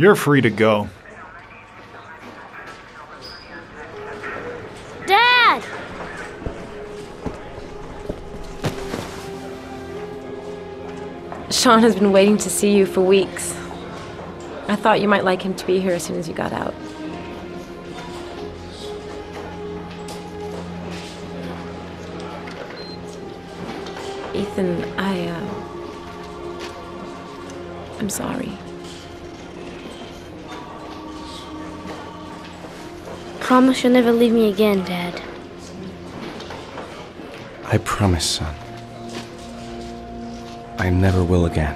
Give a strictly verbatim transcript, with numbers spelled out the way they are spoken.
You're free to go. Dad! Shaun has been waiting to see you for weeks. I thought you might like him to be here as soon as you got out. Ethan, I, uh... I'm sorry. Promise you'll never leave me again, Dad. I promise, son. I never will again.